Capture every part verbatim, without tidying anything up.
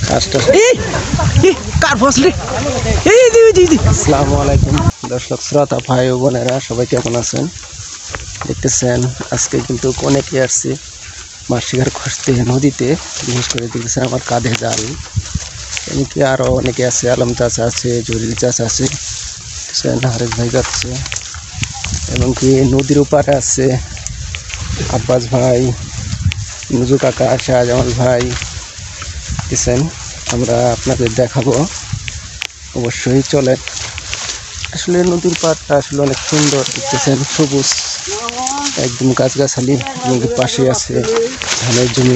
আসসালামু আলাইকুম দর্শক শ্রোতা ভাই ও বোনেরা, সবাই কেমন আছেন? দেখতেছেন আজকে কিন্তু অনেকে আসছে মাছ শিকার করতে নদীতে। বিশেষ করে দেখতেছেন আমার কাঁধে জাল, এমনকি আরও অনেকে আছে, আলম চাচা আছে, জলিল চাচা আছে, হারেক ভাই যাচ্ছে, এমনকি নদীর উপারে আছে আব্বাস ভাই, মুজু কাকা, শাহজামাল ভাই। দেখতেছেন আমরা আপনাদের দেখাবো, অবশ্যই চলে। আসলে নদীর পাড়টা আসলে অনেক সুন্দর, দেখতেছেন সবুজ একদম গাছগাছালি, নদীর পাশে আছে ধানের জমি।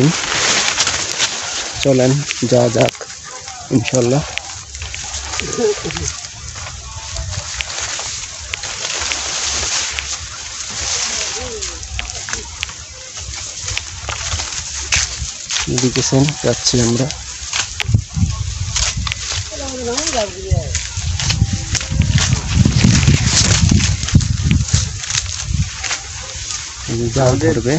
চলেন যা যাক ইনশাল্লাহ। দেখতেছেন যাচ্ছি আমরা। জাল ধরবে,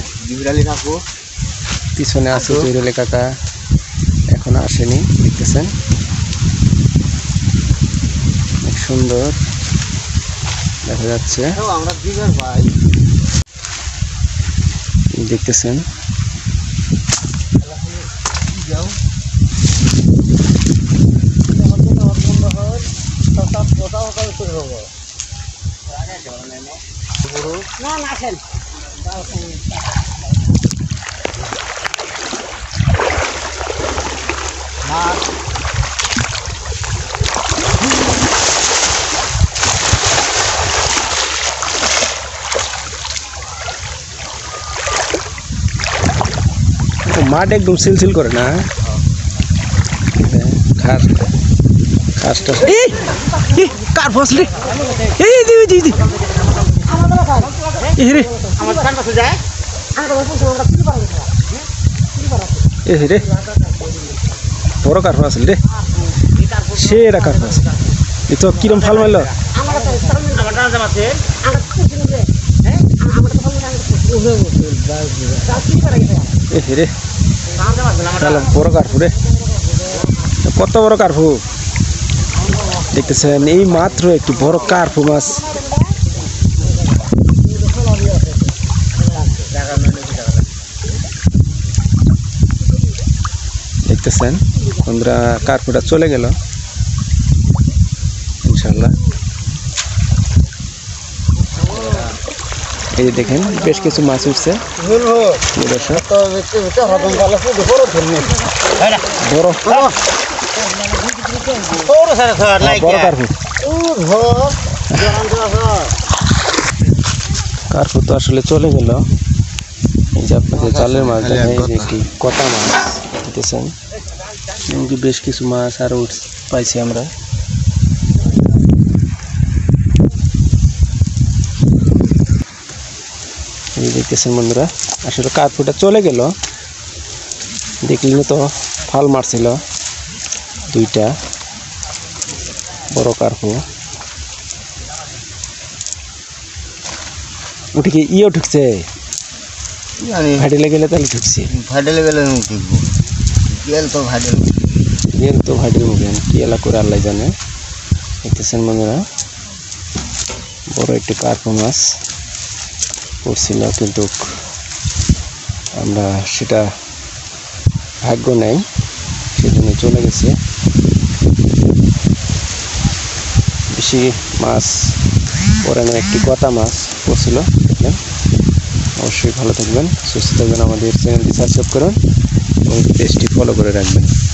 পিছনে আছে জয়রুল কাকা, এখনো আসেনি। দেখতেছেন অনেক সুন্দর দেখা যাচ্ছে, দেখতেছেন মাঠ একদম সিলসিল করে না, খাস খাসটা কার ফসলে এই দিবি দিদি এই রে এই রে বড় কার ফসল রে, সেরা কার ফসল। এই তো কিরম ফাল মারল, রে বড় কার্পু রে, কত বড় কার্পু দেখতেছেন। এই মাত্র একটি বড় কার্পু মাছ, দেখতেছেন বন্ধুরা। কার্পুটা চলে গেল ইনশাল্লাহ। এই দেখেন বেশ কিছু মাছ উঠছে, কার্পু তো আসলে চলে গেল। এই যে আপনাদের জালের মাছ একটি কটা মাছ দেখতেছেন, এমনকি বেশ কিছু মাছ আরো পাইছি আমরা। দেখতেছেন বন্ধুরা, আসলে কার্পুটা চলে গেল। দেখলেন তো ফাল মারছিল দুইটা বড় কার্পু। উঠে কি ইয়ে ঢুকছে, ভাইডেলে গেলে তাহলে ঢুকছে, ভাইডেলে গেলে ঢুকবো, গেল তো ভাইডেল গেল তো ভাইডেল মুখে কি এলা করে আল্লাহ জানে। দেখতেছেন বন্ধুরা বড় একটি কার্পু মাছ পড়ছিল, কিন্তু আমরা সেটা ভাগ্য নেই, সেজন্য চলে গেছে। বেশি মাছ পরে না, একটি কটা মাছ পড়ছিল দেখলেন। অবশ্যই ভালো থাকবেন, সুস্থ থাকবেন, আমাদের চ্যানেলটি সাবস্ক্রাইব করুন এবং পেজটি ফলো করে রাখবেন।